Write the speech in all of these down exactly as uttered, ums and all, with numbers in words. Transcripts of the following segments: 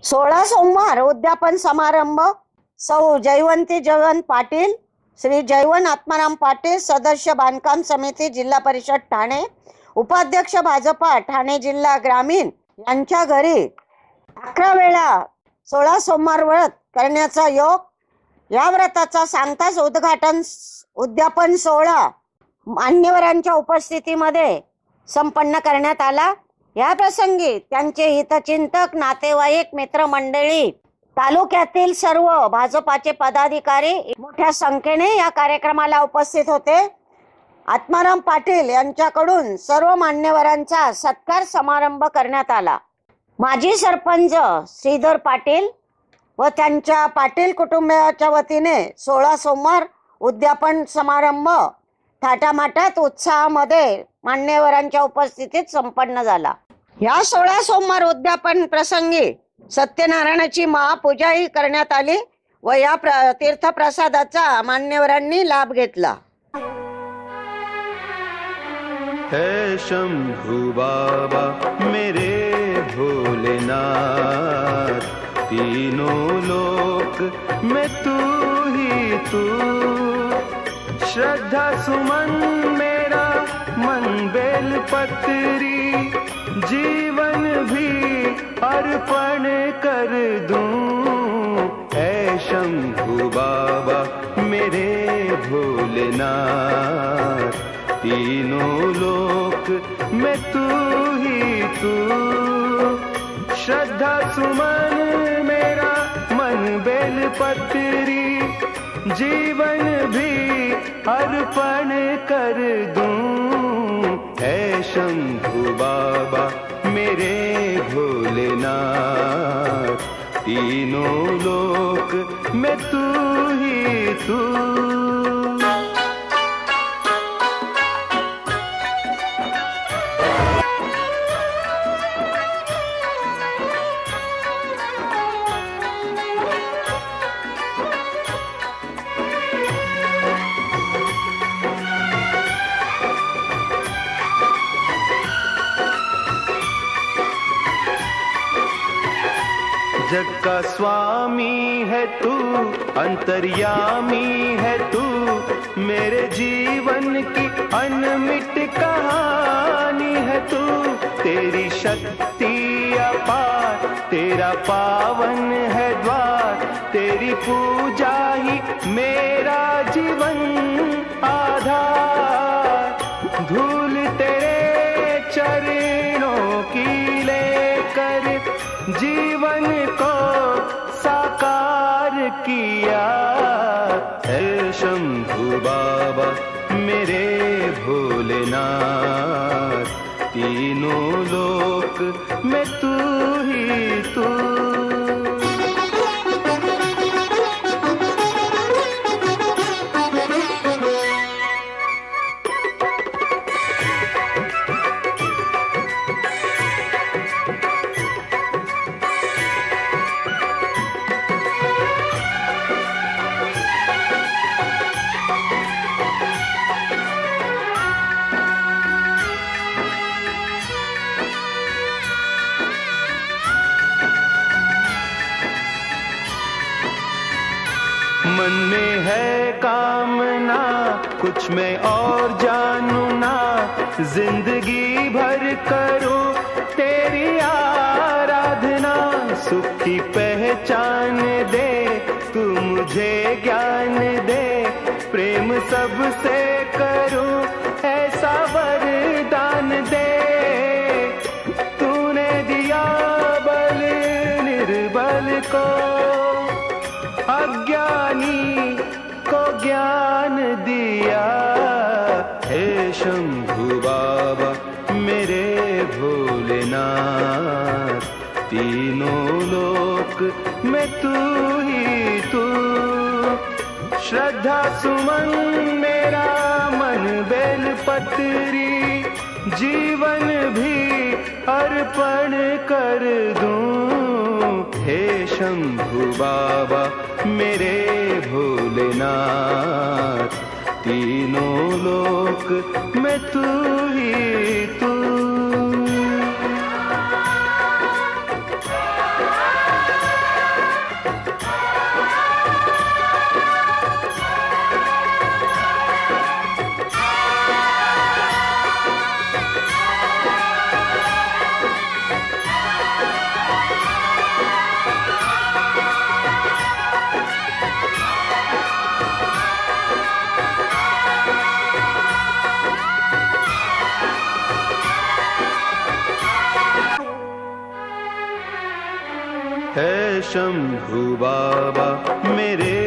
सोळा सोमवार उद्यापन समारंभ सौ जयवंती जयवंत पाटील, श्री जयवंत आत्माराम पाटील, सदस्य बांधकाम समिती जिल्हा परिषद ठाणे, उपाध्यक्ष भाजपा ठाणे जिल्हा ग्रामीण यांच्या घरी अकरा वेळा सोळा सोमवार व्रत करण्याचा योग. या व्रताचा सांगताच उद्घाटन उद्यापन सोहळा मान्यवरांच्या उपस्थितीमध्ये संपन्न करण्यात आला. या प्रसंगी त्यांचे हितचिंतक, नातेवाईक, मित्रमंडळी, तालुक्यातील सर्व भाजपाचे पदाधिकारी मोठ्या संख्येने या कार्यक्रमाला उपस्थित होते. आत्माराम पाटील यांच्याकडून सर्व मान्यवरांचा सत्कार समारंभ करण्यात आला. माजी सरपंच श्रीधर पाटील व त्यांच्या पाटील कुटुंबियाच्या वतीने सोळा सोमवार उद्यापन समारंभ थाटामाटात उत्साहामध्ये मान्यवरांच्या उपस्थितीत संपन्न झाला. या सोळा सोमवार उद्यापन प्रसंगी सत्यनारायणाची महापूजाही करण्यात आली व या तीर्थप्रसादाचा मान्यवरांनी लाभ घेतला. हे शंभू बाबा मेरे भोलेनाथ, तीनों लोक में तू ही तू, श्रद्धा सुमन मेरा मन बेल पत्री, जीवन भी अर्पण कर दूं. ऐ शंभू बाबा मेरे भोलेनाथ, तीनों लोक में तू ही तू, श्रद्धा सुमन मेरा मन बेल पत्री, जीवन भी अर्पण कर दूं. है शंभू बाबा मेरे भोलेनाथ, तीनों लोक में तू ही तू. जग का स्वामी है तू, अंतर्यामी है तू, मेरे जीवन की अनमिट कहानी है तू. तेरी शक्ति अपार, तेरा पावन है द्वार, तेरी पूजा ही मेरा जीवन आधार. धूल तेरे चरणों की लेकर जीवन को साकार किया. है शंभू बाबा मेरे भोलेनाथ, तीनों लोक में तू ही तू. मन में है कामना कुछ मैं और जानू ना, जिंदगी भर करूं तेरी आराधना. सुख की पहचान दे तू मुझे ज्ञान दे, प्रेम सबसे करूं ऐसा वरदान दे. तूने दिया बल निर्बल को, अज्ञानी को ज्ञान दिया. हे शंभू बाबा मेरे भोलेनाथ, तीनों लोक में तू ही तू, श्रद्धा सुमन मेरा मन बेल पत्री, जीवन भी अर्पण कर दूं. हे शंभू बाबा मेरे भोलेनाथ, तीनों लोक में तू ही तू. है शंभु बाबा मेरे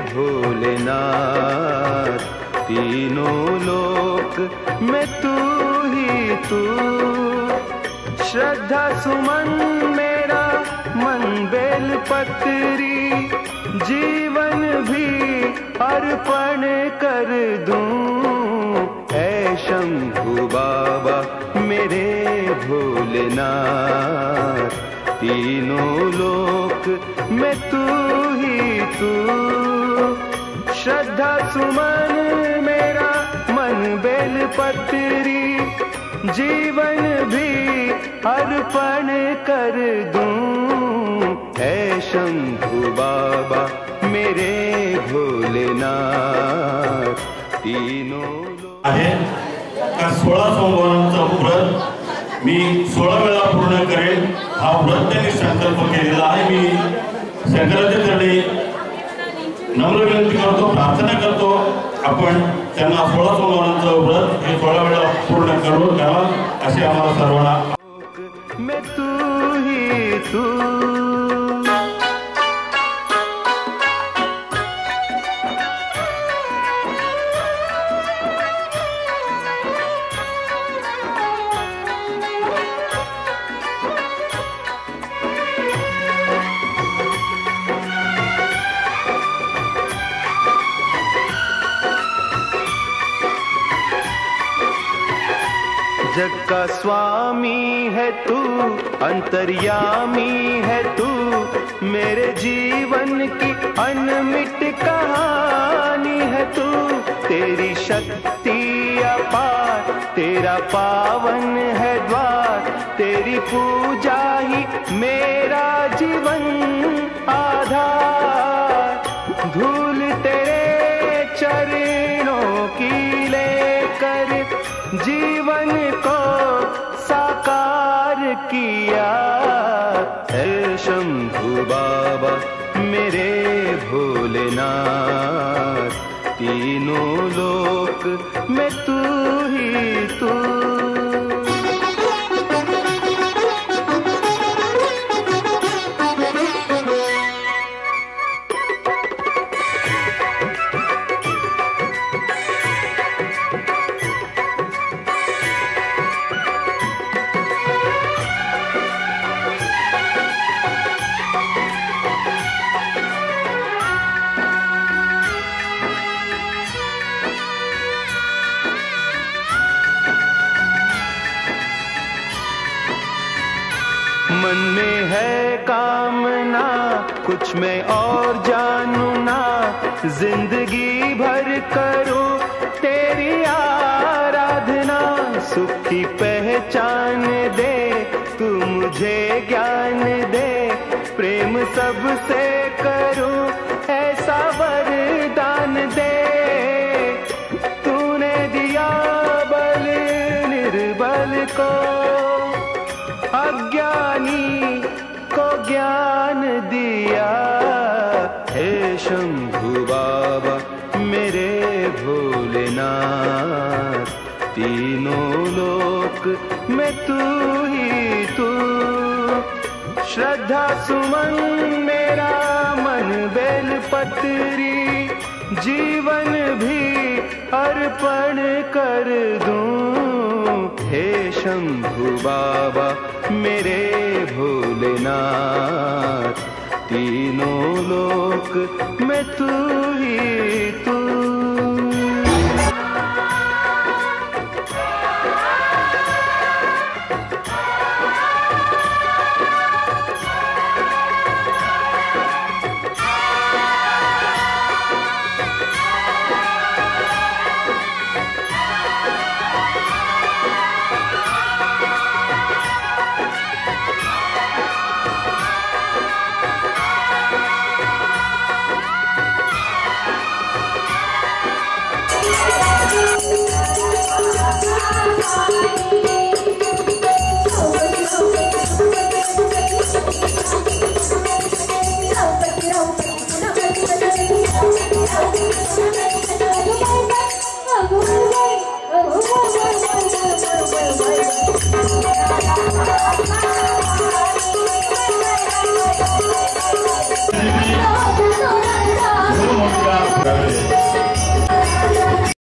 भोलेनाथ, तीनों लोक में तू ही तू। श्रद्धा सुमन मेरा मन बेल पत्री, जीवन भी अर्पण कर दूं। ऐ शंभु बाबा मेरे भोलेनाथ, तीनों लोक में तू ही तू। श्रद्धा सुमन मेरा मन बेल पत्री, जीवन भी अर्पण कर दूं। ऐ शंभु बाबा मेरे भोलेनाथ, तीनों आहे का सोळा सोमवारांचा व्रत मी सोळा वेळा पूर्ण करेन हा व्रत त्यांनी संकल्प केलेला आहे। मी शंकराच्या चरणी नम्र विनंती करतो, प्रार्थना करतो, आपण त्यांना सोळा सोमवारांचं व्रत हे सोळा वेळा पूर्ण करून द्यावा असे आम्हाला सर्वांना। मैं तू ही तू, जग का स्वामी है तू, अंतर्यामी है तू, मेरे जीवन की अनमिट कहानी है तू। तेरी शक्ति अपार, तेरा पावन है द्वार, तेरी पूजा ही मेरा जीवन आधार। धूल तेरे चरणों की लेकर जीवन को साकार किया। है शंभु बाबा मेरे भोलेनाथ, तीनों लोक में तू ही तू। मन में है कामना कुछ मैं और जानू ना, जिंदगी भर करूं तेरी आराधना। सुख की पहचान दे तू मुझे ज्ञान दे, प्रेम सबसे करूं ऐसा वरदान दे। तूने दिया बल निर्बल को, अज्ञानी को ज्ञान दिया। हे शंभु बाबा मेरे भोलेनाथ, तीनों लोक में तू ही तू। श्रद्धा सुमन मेरा मन बेल पत्री, जीवन भी अर्पण कर दूं। हे शंभु बाबा मेरे भोलेनाथ, तीनों लोक में तू ही